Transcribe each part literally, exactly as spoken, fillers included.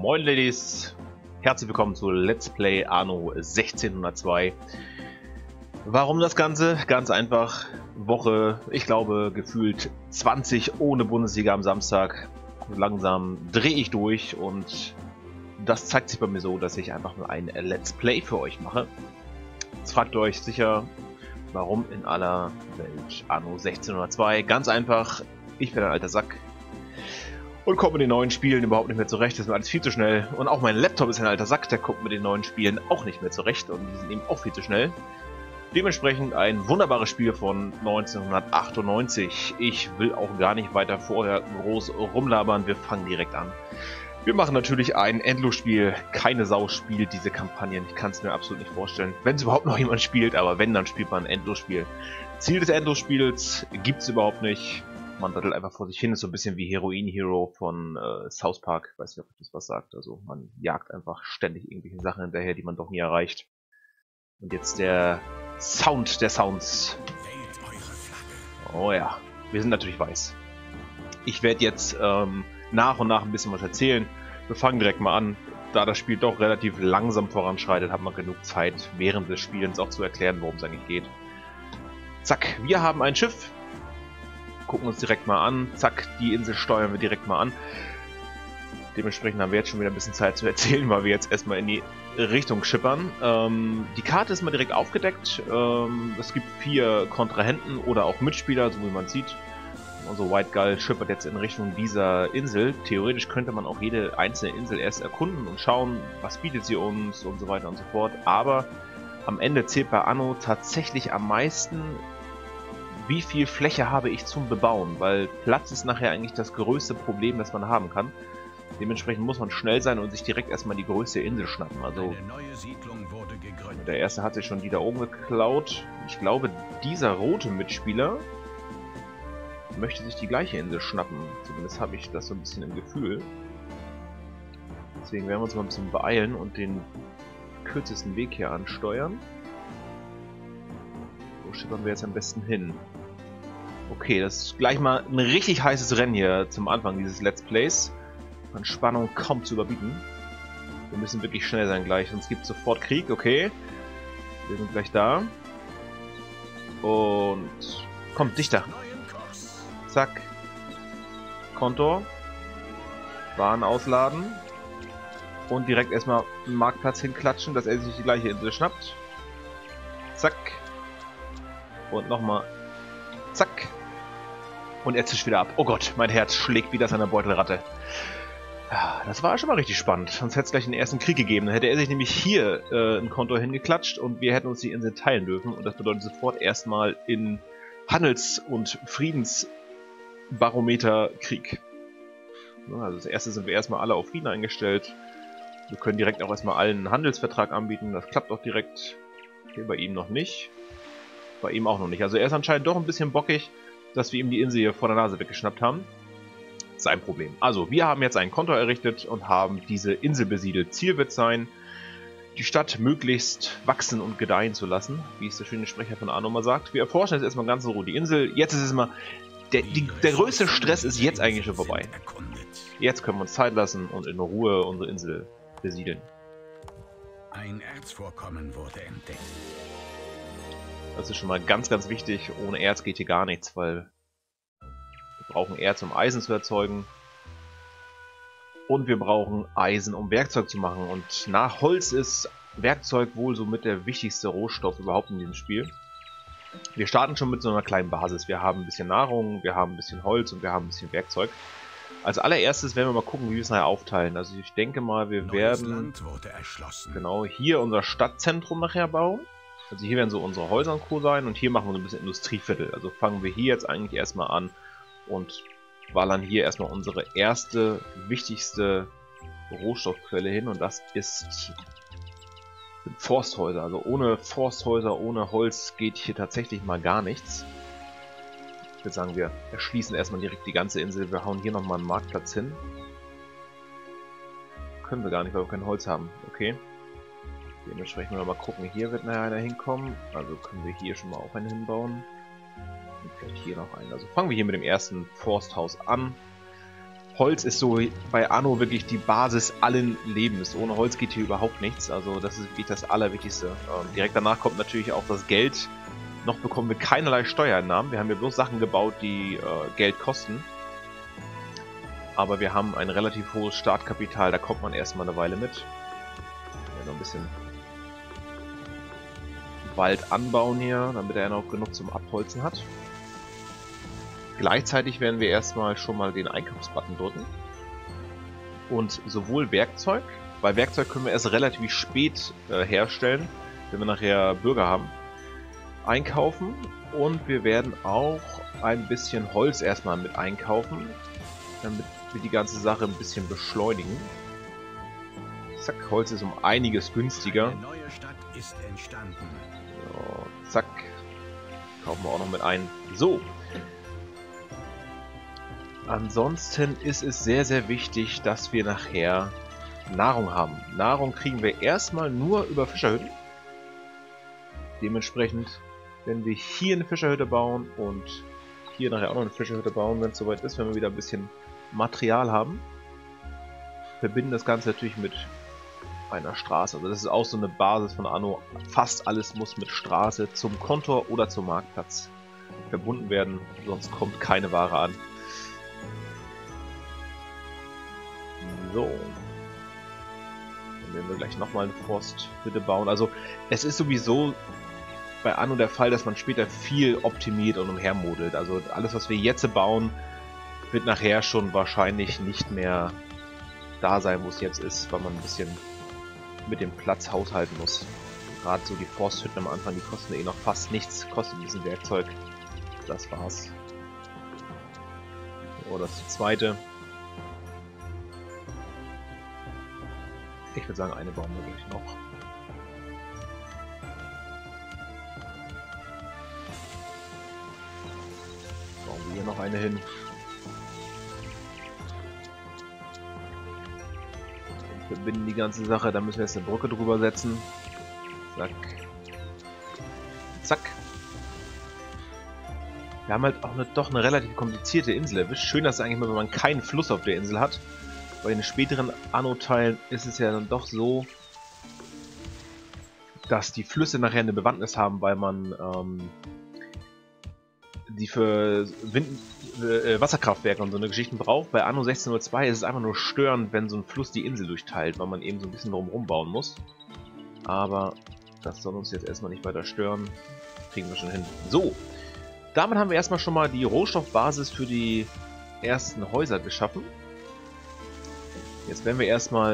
Moin Ladies, herzlich willkommen zu Let's Play Anno sechzehnhundertzwei. Warum das Ganze? Ganz einfach, Woche, ich glaube gefühlt zwanzig ohne Bundesliga am Samstag. Langsam drehe ich durch und das zeigt sich bei mir so, dass ich einfach nur ein Let's Play für euch mache. Jetzt fragt ihr euch sicher, warum in aller Welt Anno sechzehnhundertzwei? Ganz einfach, ich bin ein alter Sack und komme mit den neuen Spielen überhaupt nicht mehr zurecht. Das ist mir alles viel zu schnell. Und auch mein Laptop ist ein alter Sack, der kommt mit den neuen Spielen auch nicht mehr zurecht. Und die sind eben auch viel zu schnell. Dementsprechend ein wunderbares Spiel von neunzehnhundertachtundneunzig. Ich will auch gar nicht weiter vorher groß rumlabern. Wir fangen direkt an. Wir machen natürlich ein Endlosspiel. Keine Sau spielt diese Kampagnen. Ich kann es mir absolut nicht vorstellen. Wenn es überhaupt noch jemand spielt, aber wenn, dann spielt man ein Endlosspiel. Ziel des Endlosspiels gibt es überhaupt nicht. Man dattelt einfach vor sich hin, ist so ein bisschen wie Heroin Hero von äh, South Park. Ich weiß nicht, ob das was sagt. Also man jagt einfach ständig irgendwelche Sachen hinterher, die man doch nie erreicht. Und jetzt der Sound der Sounds. Oh ja, wir sind natürlich weiß. Ich werde jetzt ähm, nach und nach ein bisschen was erzählen. Wir fangen direkt mal an. Da das Spiel doch relativ langsam voranschreitet, hat man genug Zeit, während des Spielens auch zu erklären, worum es eigentlich geht. Zack, wir haben ein Schiff. Gucken uns direkt mal an. Zack, die Insel steuern wir direkt mal an. Dementsprechend haben wir jetzt schon wieder ein bisschen Zeit zu erzählen, weil wir jetzt erstmal in die Richtung schippern. Ähm, die Karte ist mal direkt aufgedeckt. Ähm, es gibt vier Kontrahenten oder auch Mitspieler, so wie man sieht. Unser White Gull schippert jetzt in Richtung dieser Insel. Theoretisch könnte man auch jede einzelne Insel erst erkunden und schauen, was bietet sie uns und so weiter und so fort. Aber am Ende zählt bei Anno tatsächlich am meisten, wie viel Fläche habe ich zum Bebauen, weil Platz ist nachher eigentlich das größte Problem, das man haben kann. Dementsprechend muss man schnell sein und sich direkt erstmal die größte Insel schnappen. Also der erste hat sich schon die da oben geklaut. Ich glaube, dieser rote Mitspieler möchte sich die gleiche Insel schnappen. Zumindest habe ich das so ein bisschen im Gefühl. Deswegen werden wir uns mal ein bisschen beeilen und den kürzesten Weg hier ansteuern. Wo schippern wir jetzt am besten hin? Okay, das ist gleich mal ein richtig heißes Rennen hier zum Anfang dieses Let's Plays. An Spannung kaum zu überbieten. Wir müssen wirklich schnell sein gleich, sonst gibt es sofort Krieg. Okay, wir sind gleich da. Und kommt dichter. Zack. Kontor. Waren ausladen. Und direkt erstmal einen Marktplatz hinklatschen, dass er sich die gleiche Insel schnappt. Zack. Und nochmal. Zack. Und er zischt wieder ab. Oh Gott, mein Herz schlägt wieder seine Beutelratte. Ja, das war schon mal richtig spannend. Sonst hätte es gleich den ersten Krieg gegeben. Dann hätte er sich nämlich hier äh, ein Konto hingeklatscht und wir hätten uns die Insel teilen dürfen. Und das bedeutet sofort erstmal in Handels- und Friedensbarometer Krieg. Ja, also das erste sind wir erstmal alle auf Frieden eingestellt. Wir können direkt auch erstmal allen einen Handelsvertrag anbieten. Das klappt auch direkt. Hier bei ihm noch nicht. Bei ihm auch noch nicht. Also er ist anscheinend doch ein bisschen bockig, dass wir ihm die Insel hier vor der Nase weggeschnappt haben. Sein Problem. Also, wir haben jetzt ein Konto errichtet und haben diese Insel besiedelt. Ziel wird sein, die Stadt möglichst wachsen und gedeihen zu lassen, wie es der schöne Sprecher von Anno mal sagt. Wir erforschen jetzt erstmal ganz in Ruhe die Insel. Jetzt ist es mal, der, die, der größte Stress ist jetzt eigentlich schon vorbei. Jetzt können wir uns Zeit lassen und in Ruhe unsere Insel besiedeln. Ein Erzvorkommen wurde entdeckt. Das ist schon mal ganz, ganz wichtig. Ohne Erz geht hier gar nichts, weil wir brauchen Erz, um Eisen zu erzeugen. Und wir brauchen Eisen, um Werkzeug zu machen. Und nach Holz ist Werkzeug wohl somit der wichtigste Rohstoff überhaupt in diesem Spiel. Wir starten schon mit so einer kleinen Basis. Wir haben ein bisschen Nahrung, wir haben ein bisschen Holz und wir haben ein bisschen Werkzeug. Als allererstes werden wir mal gucken, wie wir es nachher aufteilen. Also ich denke mal, wir Neues werden Land wurde erschlossen. Genau hier unser Stadtzentrum nachher bauen. Also hier werden so unsere Häuser und Co. sein und hier machen wir so ein bisschen Industrieviertel. Also fangen wir hier jetzt eigentlich erstmal an und ballern hier erstmal unsere erste, wichtigste Rohstoffquelle hin und das ist sind Forsthäuser. Also ohne Forsthäuser, ohne Holz geht hier tatsächlich mal gar nichts. Ich würde sagen, wir erschließen erstmal direkt die ganze Insel. Wir hauen hier nochmal einen Marktplatz hin. Können wir gar nicht, weil wir kein Holz haben. Okay. Dementsprechend mal gucken, hier wird nachher einer hinkommen. Also können wir hier schon mal auch einen hinbauen. Und vielleicht hier noch einen. Also fangen wir hier mit dem ersten Forsthaus an. Holz ist so bei Anno wirklich die Basis allen Lebens. Ohne Holz geht hier überhaupt nichts. Also das ist wirklich das Allerwichtigste. Ähm, direkt danach kommt natürlich auch das Geld. Noch bekommen wir keinerlei Steuereinnahmen. Wir haben ja bloß Sachen gebaut, die äh, Geld kosten. Aber wir haben ein relativ hohes Startkapital. Da kommt man erstmal eine Weile mit. Ja, noch ein bisschen Wald anbauen hier, damit er noch genug zum Abholzen hat. Gleichzeitig werden wir erstmal schon mal den Einkaufsbutton drücken. Und sowohl Werkzeug, weil Werkzeug können wir erst relativ spät äh, herstellen, wenn wir nachher Bürger haben, einkaufen. Und wir werden auch ein bisschen Holz erstmal mit einkaufen, damit wir die ganze Sache ein bisschen beschleunigen. Zack, Holz ist um einiges günstiger. Eine neue Stadt ist entstanden. So, zack. Kaufen wir auch noch mit ein. So. Ansonsten ist es sehr, sehr wichtig, dass wir nachher Nahrung haben. Nahrung kriegen wir erstmal nur über Fischerhütten. Dementsprechend, wenn wir hier eine Fischerhütte bauen und hier nachher auch noch eine Fischerhütte bauen, wenn es soweit ist, wenn wir wieder ein bisschen Material haben, verbinden das Ganze natürlich mit einer Straße. Also das ist auch so eine Basis von Anno. Fast alles muss mit Straße zum Kontor oder zum Marktplatz verbunden werden, sonst kommt keine Ware an. So. Dann werden wir gleich nochmal eine Forsthütte bauen. Also es ist sowieso bei Anno der Fall, dass man später viel optimiert und umhermodelt. Also alles, was wir jetzt bauen, wird nachher schon wahrscheinlich nicht mehr da sein, wo es jetzt ist, weil man ein bisschen mit dem Platz haushalten muss. Gerade so die Forsthütten am Anfang, die kosten eh noch fast nichts, kostet ein bisschen Werkzeug. Das war's. Oh, das ist die zweite. Ich würde sagen, eine bauen wir gleich noch. Bauen wir hier noch eine hin. Und verbinden die ganze Sache, da müssen wir jetzt eine Brücke drüber setzen. Zack. Zack. Wir haben halt auch eine, doch eine relativ komplizierte Insel erwischt. Schön, dass es eigentlich mal, wenn man keinen Fluss auf der Insel hat. Bei den späteren Anno-Teilen ist es ja dann doch so, dass die Flüsse nachher eine Bewandtnis haben, weil man ähm, die für Wind äh, Wasserkraftwerke und so eine Geschichten braucht. Bei Anno sechzehn null zwei ist es einfach nur störend, wenn so ein Fluss die Insel durchteilt, weil man eben so ein bisschen drumherum bauen muss. Aber das soll uns jetzt erstmal nicht weiter stören. Kriegen wir schon hin. So, damit haben wir erstmal schon mal die Rohstoffbasis für die ersten Häuser geschaffen. Jetzt werden wir erstmal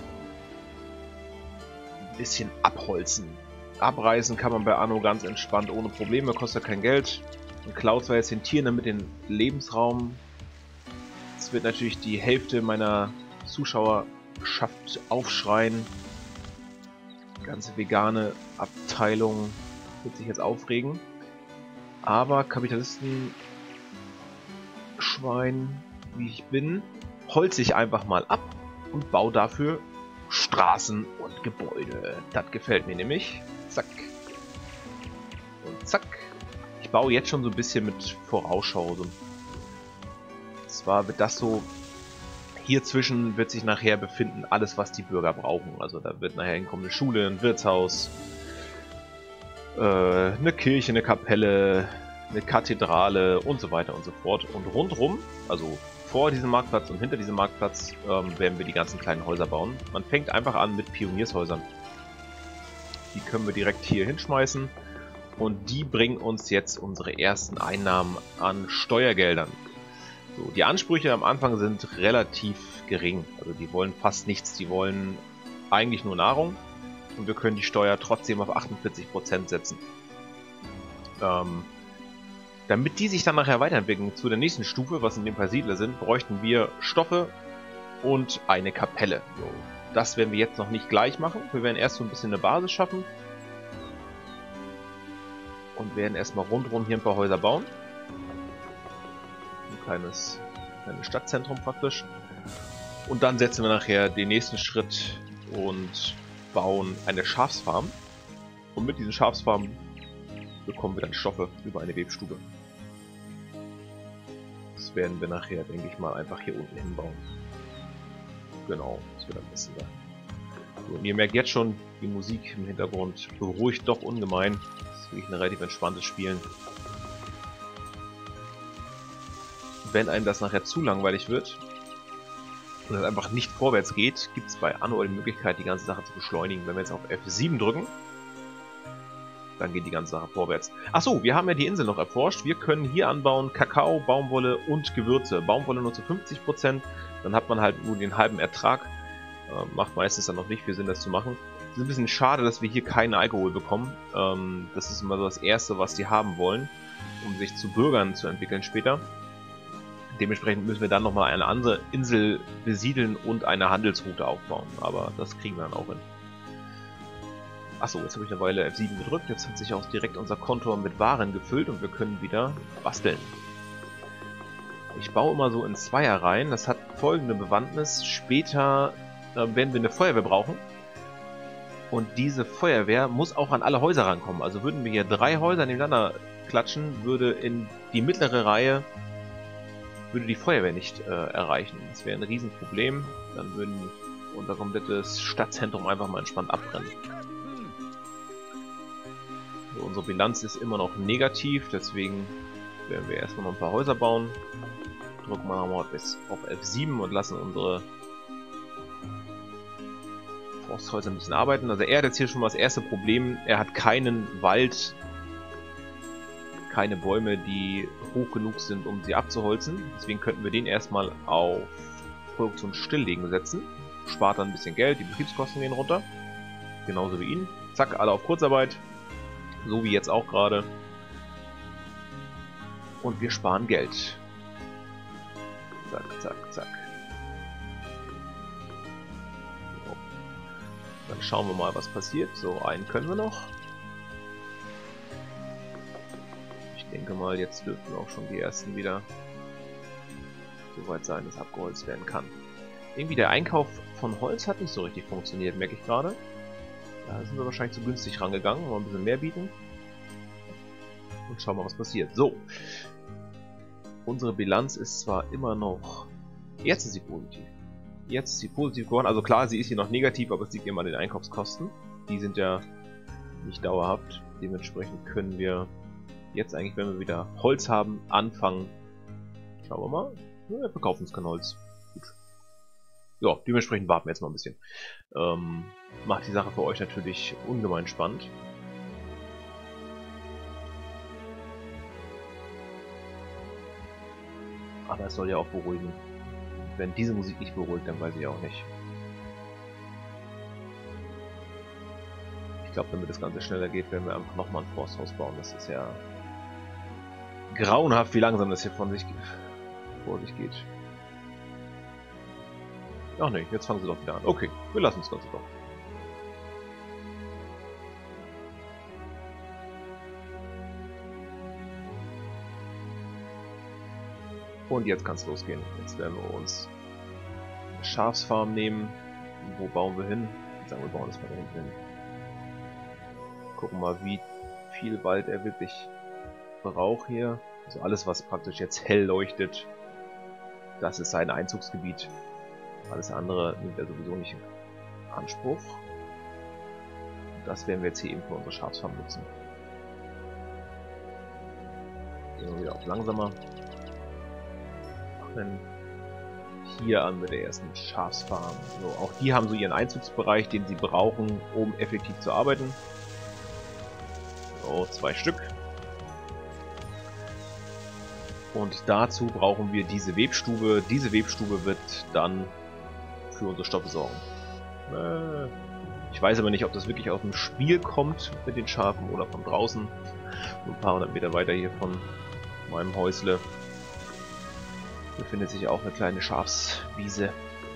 ein bisschen abholzen. Abreißen kann man bei Anno ganz entspannt, ohne Probleme, kostet kein Geld. Und klaut zwar jetzt den Tieren damit den Lebensraum. Es wird natürlich die Hälfte meiner Zuschauerschaft aufschreien. Die ganze vegane Abteilung wird sich jetzt aufregen. Aber Kapitalisten, Schwein, wie ich bin, holze ich einfach mal ab und baue dafür Straßen und Gebäude. Das gefällt mir nämlich. Zack. Und zack. Ich baue jetzt schon so ein bisschen mit Vorausschau. Und zwar wird das so, hier zwischen wird sich nachher befinden alles, was die Bürger brauchen. Also da wird nachher hinkommen eine Schule, ein Wirtshaus, äh, eine Kirche, eine Kapelle, eine Kathedrale und so weiter und so fort. Und rundrum, also vor diesem Marktplatz und hinter diesem Marktplatz, ähm, werden wir die ganzen kleinen Häuser bauen. Man fängt einfach an mit Pioniershäusern. Die können wir direkt hier hinschmeißen. Und die bringen uns jetzt unsere ersten Einnahmen an Steuergeldern. So, die Ansprüche am Anfang sind relativ gering. Also die wollen fast nichts. Die wollen eigentlich nur Nahrung. Und wir können die Steuer trotzdem auf achtundvierzig Prozent setzen. Ähm... Damit die sich dann nachher weiterentwickeln zu der nächsten Stufe, was in dem Fall Siedler sind, bräuchten wir Stoffe und eine Kapelle. So, das werden wir jetzt noch nicht gleich machen. Wir werden erst so ein bisschen eine Basis schaffen. Und werden erstmal rundherum hier ein paar Häuser bauen. Ein kleines, kleines Stadtzentrum praktisch. Und dann setzen wir nachher den nächsten Schritt und bauen eine Schafsfarm. Und mit diesen Schafsfarmen bekommen wir dann Stoffe über eine Webstube. Das werden wir nachher, denke ich mal, einfach hier unten hinbauen. Genau, das wird am besten sein. So, und ihr merkt jetzt schon, die Musik im Hintergrund beruhigt doch ungemein. Das ist wirklich ein relativ entspanntes Spielen. Wenn einem das nachher zu langweilig wird und es einfach nicht vorwärts geht, gibt es bei Anno die Möglichkeit, die ganze Sache zu beschleunigen. Wenn wir jetzt auf F sieben drücken, dann geht die ganze Sache vorwärts. Achso, wir haben ja die Insel noch erforscht. Wir können hier anbauen Kakao, Baumwolle und Gewürze. Baumwolle nur zu fünfzig Prozent, dann hat man halt nur den halben Ertrag. Äh, macht meistens dann noch nicht viel Sinn, das zu machen. Es ist ein bisschen schade, dass wir hier keinen Alkohol bekommen. Ähm, das ist immer so das Erste, was die haben wollen, um sich zu Bürgern zu entwickeln später. Dementsprechend müssen wir dann nochmal eine andere Insel besiedeln und eine Handelsroute aufbauen. Aber das kriegen wir dann auch hin. Achso, jetzt habe ich eine Weile F sieben gedrückt. Jetzt hat sich auch direkt unser Kontor mit Waren gefüllt und wir können wieder basteln. Ich baue immer so in Zweierreihen. Das hat folgende Bewandtnis. Später äh, werden wir eine Feuerwehr brauchen. Und diese Feuerwehr muss auch an alle Häuser rankommen. Also würden wir hier drei Häuser nebeneinander klatschen, würde in die mittlere Reihe würde die Feuerwehr nicht äh, erreichen. Das wäre ein Riesenproblem. Dann würden unser komplettes Stadtzentrum einfach mal entspannt abbrennen. So, unsere Bilanz ist immer noch negativ, deswegen werden wir erstmal noch ein paar Häuser bauen. Drücken wir mal bis auf F sieben und lassen unsere Forsthäuser ein bisschen arbeiten. Also er hat jetzt hier schon mal das erste Problem. Er hat keinen Wald, keine Bäume, die hoch genug sind, um sie abzuholzen. Deswegen könnten wir den erstmal auf Produktion stilllegen setzen. Spart dann ein bisschen Geld, die Betriebskosten gehen runter. Genauso wie ihn. Zack, alle auf Kurzarbeit. So wie jetzt auch gerade. Und wir sparen Geld. Zack, zack, zack. So. Dann schauen wir mal, was passiert. So, einen können wir noch. Ich denke mal, jetzt dürften auch schon die ersten wieder so weit sein, dass abgeholzt werden kann. Irgendwie der Einkauf von Holz hat nicht so richtig funktioniert, merke ich gerade. Da sind wir wahrscheinlich zu günstig rangegangen, mal ein bisschen mehr bieten. Und schauen mal, was passiert. So. Unsere Bilanz ist zwar immer noch... Jetzt ist sie positiv. Jetzt ist sie positiv geworden. Also klar, sie ist hier noch negativ, aber es liegt immer an den Einkaufskosten. Die sind ja nicht dauerhaft. Dementsprechend können wir jetzt eigentlich, wenn wir wieder Holz haben, anfangen. Schauen wir mal. Ja, wir verkaufen uns kein Holz. Gut. Ja, dementsprechend warten wir jetzt mal ein bisschen. Ähm, macht die Sache für euch natürlich ungemein spannend. Aber es soll ja auch beruhigen. Wenn diese Musik nicht beruhigt, dann weiß ich auch nicht. Ich glaube, damit das Ganze schneller geht, werden wir einfach nochmal ein Forsthaus bauen. Das ist ja grauenhaft, wie langsam das hier von sich vor sich geht. Ach ne, jetzt fangen sie doch wieder an. Okay, wir lassen das Ganze doch. Und jetzt kann es losgehen. Jetzt werden wir uns eine Schafsfarm nehmen. Wo bauen wir hin? Ich sage, wir bauen das mal da hinten hin. Gucken mal, wie viel Wald er wirklich braucht hier. Also alles, was praktisch jetzt hell leuchtet, das ist sein Einzugsgebiet. Alles andere nimmt er sowieso nicht in Anspruch. Und das werden wir jetzt hier eben für unsere Schafsfarm nutzen. Gehen wir wieder auf langsamer. Fangen hier an mit der ersten Schafsfarm. So, auch die haben so ihren Einzugsbereich, den sie brauchen, um effektiv zu arbeiten. So, zwei Stück. Und dazu brauchen wir diese Webstube. Diese Webstube wird dann für unsere Stoffe sorgen. Äh, ich weiß aber nicht, ob das wirklich aus dem Spiel kommt mit den Schafen oder von draußen. Ein paar hundert Meter weiter hier von meinem Häusle befindet sich auch eine kleine Schafswiese.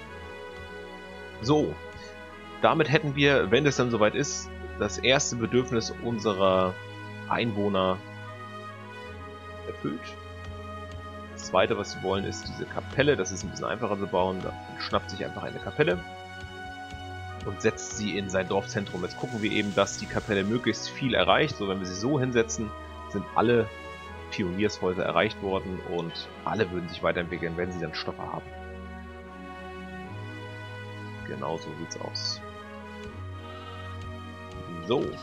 So, damit hätten wir, wenn es dann soweit ist, das erste Bedürfnis unserer Einwohner erfüllt. Das zweite, was sie wollen, ist diese Kapelle. Das ist ein bisschen einfacher zu bauen. Da schnappt sich einfach eine Kapelle und setzt sie in sein Dorfzentrum. Jetzt gucken wir eben, dass die Kapelle möglichst viel erreicht. So, wenn wir sie so hinsetzen, sind alle Pioniershäuser erreicht worden und alle würden sich weiterentwickeln, wenn sie dann Stoffe haben. Genau so sieht's aus. So. Ich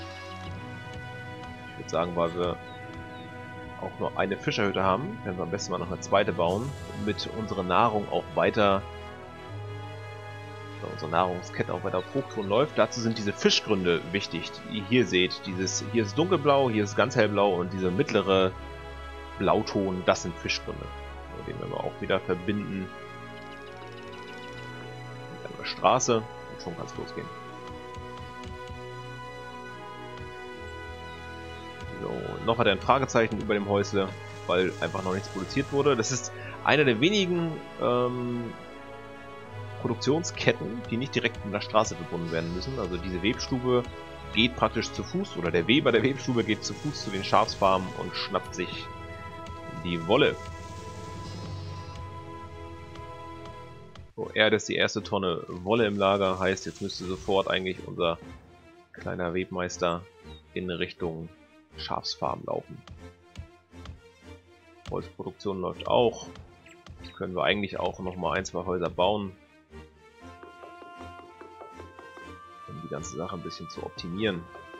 würde sagen, weil wir auch nur eine Fischerhütte haben, werden wir am besten mal noch eine zweite bauen, damit unsere Nahrung auch weiter, unsere Nahrungskette auch weiter auf Hochtouren läuft. Dazu sind diese Fischgründe wichtig, die ihr hier seht. Dieses, hier ist dunkelblau, hier ist ganz hellblau und dieser mittlere Blauton, das sind Fischgründe. Den werden wir auch wieder verbinden mit einer Straße und schon kann es losgehen. So, noch hat er ein Fragezeichen über dem Häusle, weil einfach noch nichts produziert wurde. Das ist einer der wenigen ähm, Produktionsketten, die nicht direkt mit der Straße verbunden werden müssen. Also diese Webstube geht praktisch zu Fuß, oder der Weber der Webstube geht zu Fuß zu den Schafsfarmen und schnappt sich die Wolle. So, er hat jetzt die erste Tonne Wolle im Lager, heißt, jetzt müsste sofort eigentlich unser kleiner Webmeister in Richtung Schafsfarm laufen. Holzproduktion läuft auch. Jetzt können wir eigentlich auch noch mal ein, zwei Häuser bauen, um die ganze Sache ein bisschen zu optimieren.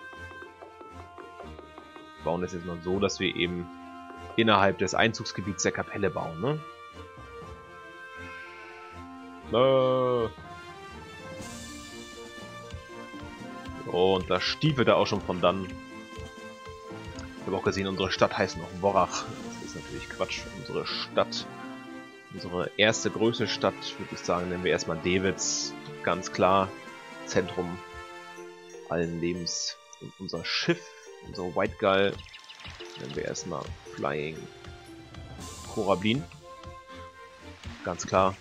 Wir bauen das jetzt mal so, dass wir eben innerhalb des Einzugsgebiets der Kapelle bauen, ne? Äh. Und da stiefelt er auch schon von dann. Ich habe auch gesehen, unsere Stadt heißt noch Worrach. Das ist natürlich Quatsch. Unsere Stadt, unsere erste größte Stadt, würde ich sagen, nennen wir erstmal Dewitz. Ganz klar, Zentrum allen Lebens. Und unser Schiff, unsere White Gull, nennen wir erstmal Flying Korablin. Ganz klar.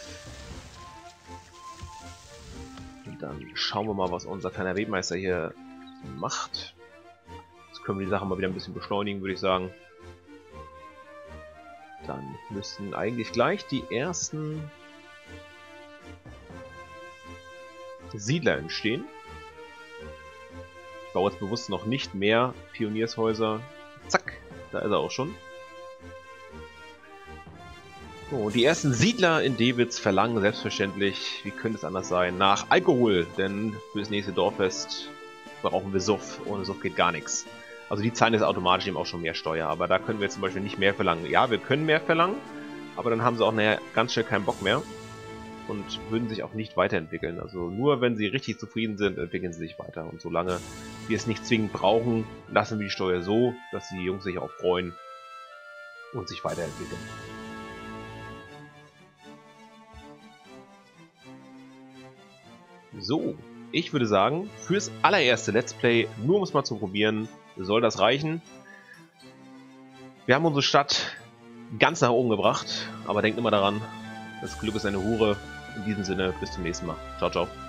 Und dann schauen wir mal, was unser kleiner Webmeister hier macht. Können wir die Sache mal wieder ein bisschen beschleunigen, würde ich sagen. Dann müssten eigentlich gleich die ersten Siedler entstehen. Ich baue jetzt bewusst noch nicht mehr Pioniershäuser. Zack, da ist er auch schon. So, die ersten Siedler in Dewitz verlangen selbstverständlich, wie könnte es anders sein, nach Alkohol. Denn für das nächste Dorffest brauchen wir Suff. Ohne Suff geht gar nichts. Also die zahlen jetzt automatisch eben auch schon mehr Steuer, aber da können wir jetzt zum Beispiel nicht mehr verlangen. Ja, wir können mehr verlangen, aber dann haben sie auch nachher ganz schnell keinen Bock mehr und würden sich auch nicht weiterentwickeln. Also nur wenn sie richtig zufrieden sind, entwickeln sie sich weiter. Und solange wir es nicht zwingend brauchen, lassen wir die Steuer so, dass die Jungs sich auch freuen und sich weiterentwickeln. So, ich würde sagen, fürs allererste Let's Play, nur um es mal zu probieren, soll das reichen. Wir haben unsere Stadt ganz nach oben gebracht, aber denkt immer daran, das Glück ist eine Hure. In diesem Sinne, bis zum nächsten Mal. Ciao, ciao.